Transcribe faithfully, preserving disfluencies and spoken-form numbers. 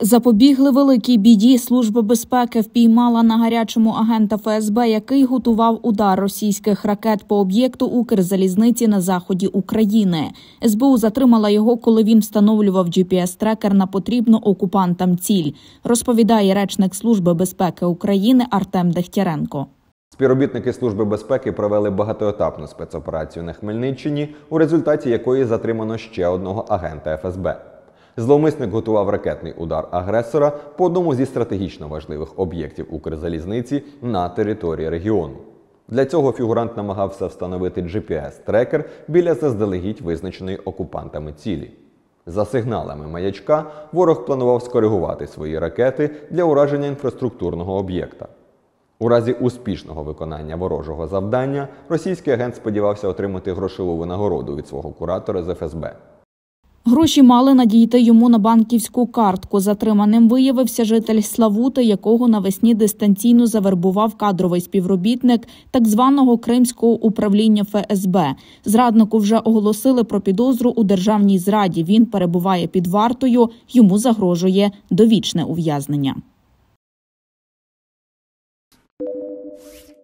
Запобігли великій біді. Служба безпеки впіймала на гарячому агента Еф Ес Бе, який готував удар російських ракет по об'єкту Укрзалізниці на заході України. Ес Бе У затримала його, коли він встановлював Джі Пі Ес-трекер на потрібну окупантам ціль, розповідає речник Служби безпеки України Артем Дегтяренко. Співробітники Служби безпеки провели багатоетапну спецоперацію на Хмельниччині, у результаті якої затримано ще одного агента Еф Ес Бе. Зловмисник готував ракетний удар агресора по одному зі стратегічно важливих об'єктів Укрзалізниці на території регіону. Для цього фігурант намагався встановити Джі Пі Ес-трекер біля заздалегідь визначеної окупантами цілі. За сигналами маячка ворог планував скоригувати свої ракети для ураження інфраструктурного об'єкта. У разі успішного виконання ворожого завдання російський агент сподівався отримати грошову винагороду від свого куратора з Еф Ес Бе. Гроші мали надійти йому на банківську картку. Затриманим виявився житель Славути, якого навесні дистанційно завербував кадровий співробітник так званого Кримського управління Еф Ес Бе. Зраднику вже оголосили про підозру у державній зраді. Він перебуває під вартою, йому загрожує довічне ув'язнення.